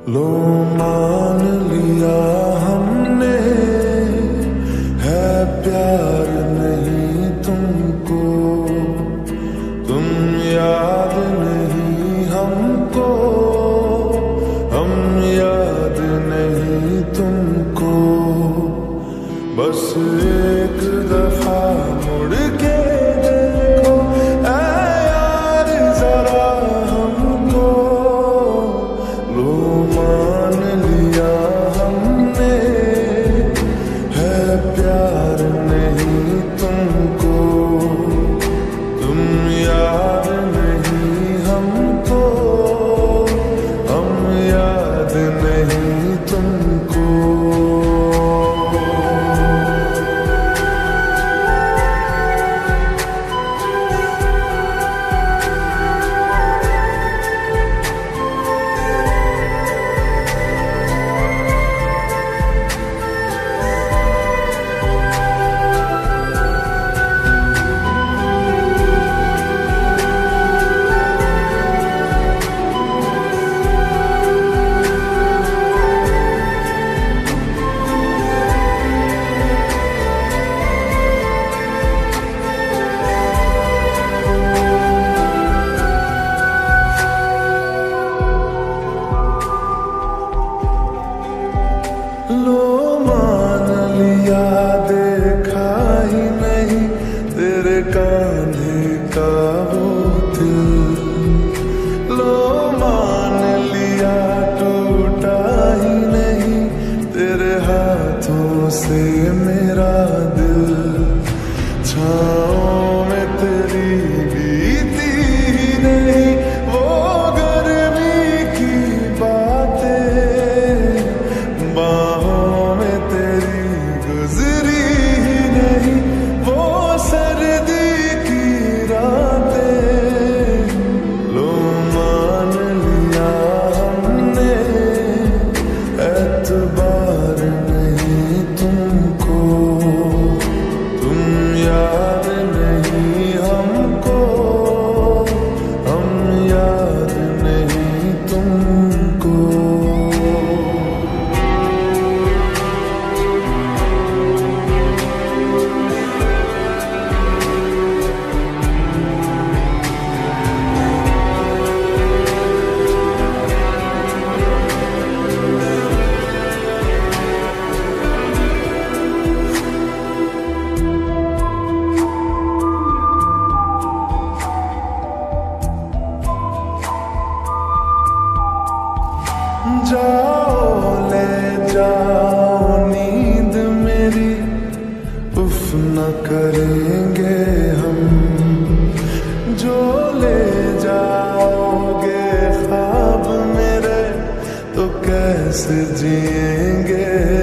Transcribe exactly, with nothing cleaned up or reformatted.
लो मान लिया हमने है प्यार नहीं तुमको, तुम याद नहीं हमको, हम याद नहीं तुमको। बस एक दफा मुड़ के देखो ऐ यार जरा हमको, लो मान लिया हमने है प्यार नहीं तुमको, तुम याद नहीं हमको, हम याद नहीं तुमको। लो मान लिया देखा ही नहीं तेरे कांधे का वो दिल, लो मान लिया टूटा ही नहीं तेरे हाथों से मेरा दिल। छाँव में तेरी बीती ही नहीं वो गर्मी की बातें, बाहों में तेरी गुजरी ही नहीं वो सर्दी की रातें। लो मान लिया हमने एतबार नहीं तुमको, तुम याद नहीं हमको, हम याद नहीं तुमको। जाओ ले जाओ नींद मेरी, उफ न करेंगे हम, जो ले जाओगे ख्वाब मेरे तो कैसे जिएंगे